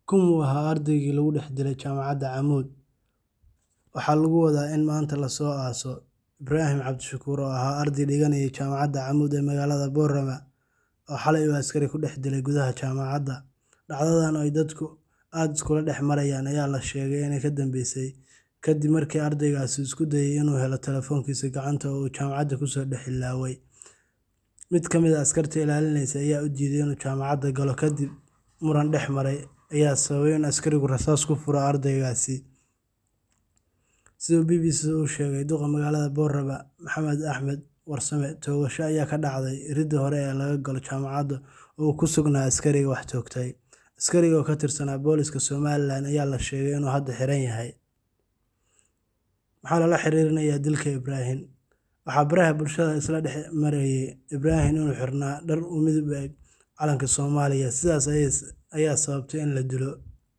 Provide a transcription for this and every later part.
Kumuu ahaa ardaygii lagu dhex dilay Jaamacadda Camuud? Waxaa lagu wadaa in maanta la soo aaso Ibraahim Cabdishakuur oo ahaa arday dhiganaya Jaamacadda Camuud ee magaalada Boorama oo xalay uu askari ku dhex dilay gudaha jaamacadda. Dhacdadan oo ay dadku aad iskula dhex marayaan ayaa la sheegay inay ka dambeysay kadib markii ardaygaasi isku dayay inuu helo telefoonkiisa gacanta oo uu jaamacadda kusoo dhex ilaaway. Mid ka mid ah askarta ilaalinaysa ayaa u diiday inuu jaamacadda galo kadib muran dhex maray ayaa sababay in askarigu rasaas ku furo ardaygaasi. Sida uu BBC u sheegay duqa magaalada Boorama Maxamed Axmed Warsame, toogasho ayaa ka dhacday iridda hore ee laga galo jaamacadda oo uu ku sugnaa askariga wax toogtay. Askariga oo ka tirsanaa booliska Somalilan ayaa la sheegay inuu hadda xiran yahay. Maxaa lala xiriirinayaa dilka Ibraahim? Waxaa baraha bulshada isla dhex marayay Ibraahim inuu xirnaa dhar u midab eg calanka Soomaaliya, sidaas ayaa sababtay in la dilo.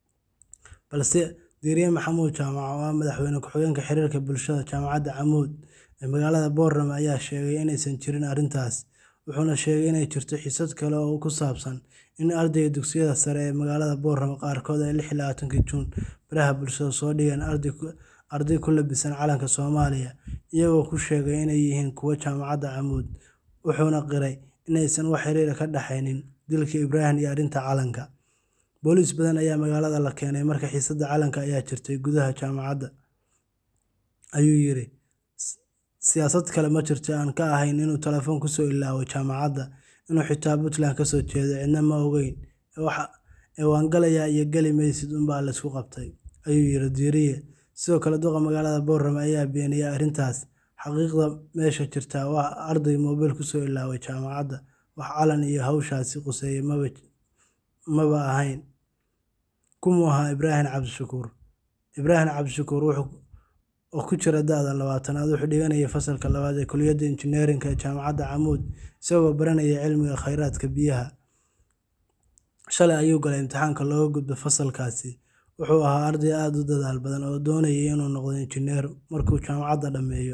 Balse Diirye Maxamuud Jaamac oo ah madaxweyne ku-xigeenka xiriirka bulshada Jaamacadda Camuud ee magaalada Boorama ayaa sheegay inaysan jirin arrintaas, wuxuuna sheegay inay jirto xiisad kale oo ku saabsan in ardayda dugsiyada sare ee magaalada Boorama qaarkood ay 26 Juun baraha bulshada soo dhigeen arday ku labisan calanka Soomaaliya, iyagoo ku sheegay inay yihiin kuwa Jaamacadda Camuud, wuxuuna qiray inaysan wax xiriir ah ka dhaxaynin dilka Ibraahim iyo arrinta calanka. Booliis badan ayaa magaalada la keenay marka xiisadda calanka ayaa jirtay gudaha jaamacadda, ayuu yiri. Siyaasad kale ma jirto aan ka ahayn inuu telefoon kusoo ilaaway jaamacadda, inuu xitaa Puntland ka soo jeedo cidna ma ogeyn, waan galayaa iyo gali maysid unbaa la isku qabtay, ayuu yiri Diirye. Sidoo kale duqa magaalada Boorama ayaa beeniyay arrintaas. Xaqiiqda meesha jirta waa arday moobil kusoo ilaaway jaamacadda, wax calan iyo hawshaasi quseeya maba ahayn. Kumuu ahaa Ibraahim Cabdishakuur? Ibraahim Cabdishakuur oo ku jira da'da 20aad wuxuu dhiganayay fasalka 2aad ee kulliyadda injineerinka ee Jaamacadda Camuud isagoo baranaya cilmiga kheyraadka biyaha. Shalay ayuu galay imtixaanka looga gudbo fasalkaasi. Wuxuu ahaa arday aad u dadaal badan oo doonayay inuu noqdo injineer markuu jaamacadda dhammeeyo.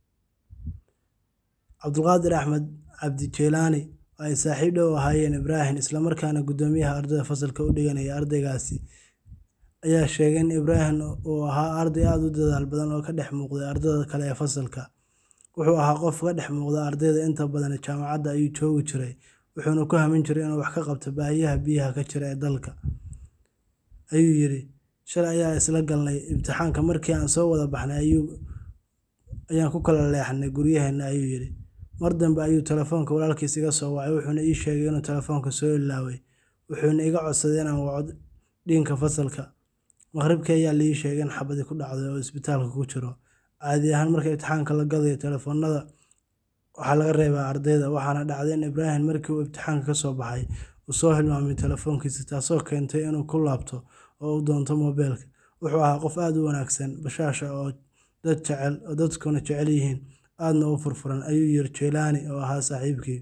Cabdulqaadir Axmed Cabdi Jeylaani oo ay saaxiib dhow ahaayeen Ibraahim isla markaana guddoomiyaha ardayda fasalka u dhiganaya ardaygaasi ayaa sheegay in Ibraahim uu ahaa arday aad u dadaal badan oo ka dhex muuqday ardayda kale ee fasalka. Wuxuu ahaa qof ka dhex muuqda ardayda inta badan jaamacadda ayuu joogi jiray, wuxuuna ku hamin jiray inuu wax ka qabto baahiyaha biyaha ka jira ee dalka, ayuu yiri. Shalay ayaa isla galnay imtixaanka, markii aan soo wada baxnay ayaan ku kala leexnay guryaheena, ayuu yiri. Mar dambe ayuu telefoonka walaalkiis iga soo wacay, wuxuuna ii sheegay inuu telefoonka soo ilaaway, wuxuuna iga codsaday inaan waco deanka fasalka. Maqribkii ayaa la ii sheegay in xabadi ku dhacday oo isbitaalka ku jiro. Caadi ahaan marka imtixaanka la galayo telefoonada waxaa laga reebaa ardayda, waxaana dhacday in Ibraahim markii uu imtixaanka ka soo baxay uu soo hilmaamay telefoonkiisa, taasoo keentay inuu ku laabto oo uu doonto moobilka. Wuxuu ahaa qof aad u wanaagsan, bashaasha oo dadkuna jecel yihiin, aadna u furfuran, ayuu yiri Jeylaani oo ahaa saaxiibkii.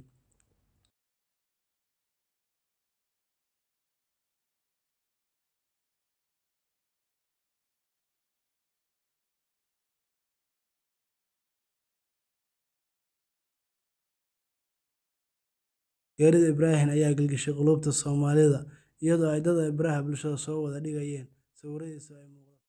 Geerida Ibraahim ayaa gilgishay qulubta Soomaalida iyadoo ay dad baraha bulshada soo wada dhigayeen sawiradiisa oo ay muuqdaan.